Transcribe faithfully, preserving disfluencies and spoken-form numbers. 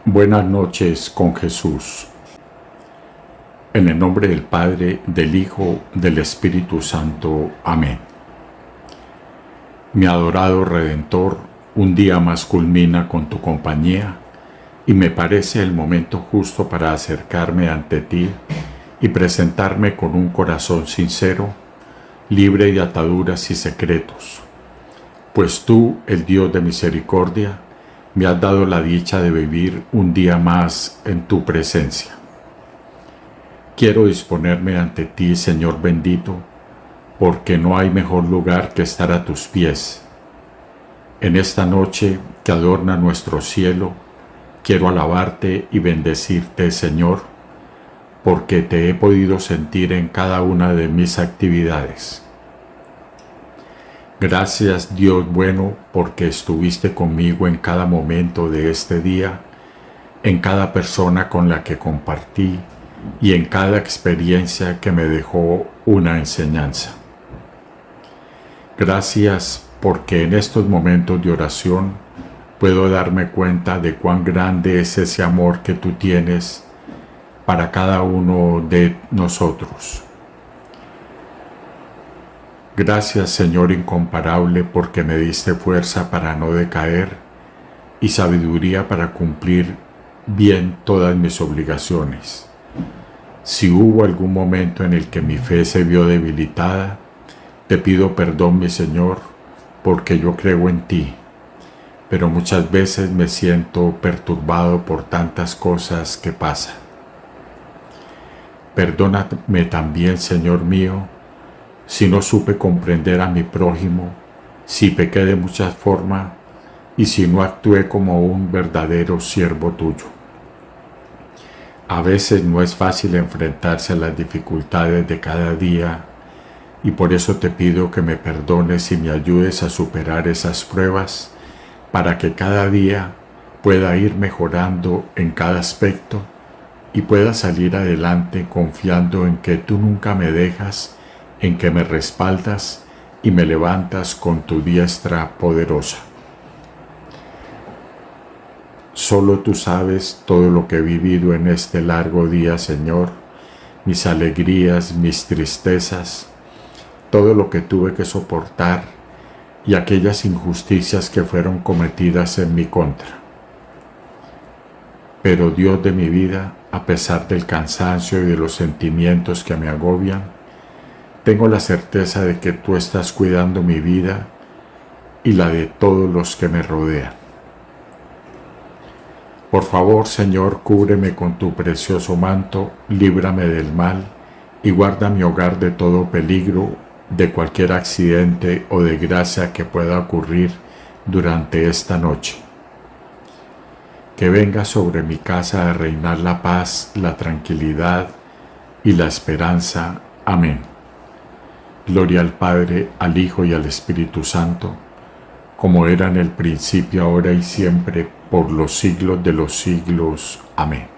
Buenas noches con Jesús. En el nombre del Padre, del Hijo, del Espíritu Santo. Amén. Mi adorado Redentor, un día más culmina con tu compañía y me parece el momento justo para acercarme ante ti y presentarme con un corazón sincero, libre de ataduras y secretos. Pues tú, el Dios de misericordia, me has dado la dicha de vivir un día más en tu presencia. Quiero disponerme ante ti, Señor bendito, porque no hay mejor lugar que estar a tus pies. En esta noche que adorna nuestro cielo, quiero alabarte y bendecirte, Señor, porque te he podido sentir en cada una de mis actividades. Gracias, Dios bueno, porque estuviste conmigo en cada momento de este día, en cada persona con la que compartí y en cada experiencia que me dejó una enseñanza. Gracias porque en estos momentos de oración puedo darme cuenta de cuán grande es ese amor que tú tienes para cada uno de nosotros. Gracias, Señor incomparable, porque me diste fuerza para no decaer y sabiduría para cumplir bien todas mis obligaciones. Si hubo algún momento en el que mi fe se vio debilitada, te pido perdón, mi Señor, porque yo creo en ti, pero muchas veces me siento perturbado por tantas cosas que pasan. Perdóname también, Señor mío, si no supe comprender a mi prójimo, si pequé de muchas formas y si no actué como un verdadero siervo tuyo. A veces no es fácil enfrentarse a las dificultades de cada día y por eso te pido que me perdones y me ayudes a superar esas pruebas para que cada día pueda ir mejorando en cada aspecto y pueda salir adelante confiando en que tú nunca me dejas, en que me respaldas y me levantas con tu diestra poderosa. Solo tú sabes todo lo que he vivido en este largo día, Señor, mis alegrías, mis tristezas, todo lo que tuve que soportar y aquellas injusticias que fueron cometidas en mi contra. Pero Dios de mi vida, a pesar del cansancio y de los sentimientos que me agobian, tengo la certeza de que tú estás cuidando mi vida y la de todos los que me rodean. Por favor, Señor, cúbreme con tu precioso manto, líbrame del mal y guarda mi hogar de todo peligro, de cualquier accidente o desgracia que pueda ocurrir durante esta noche. Que venga sobre mi casa a reinar la paz, la tranquilidad y la esperanza. Amén. Gloria al Padre, al Hijo y al Espíritu Santo, como era en el principio, ahora y siempre, por los siglos de los siglos. Amén.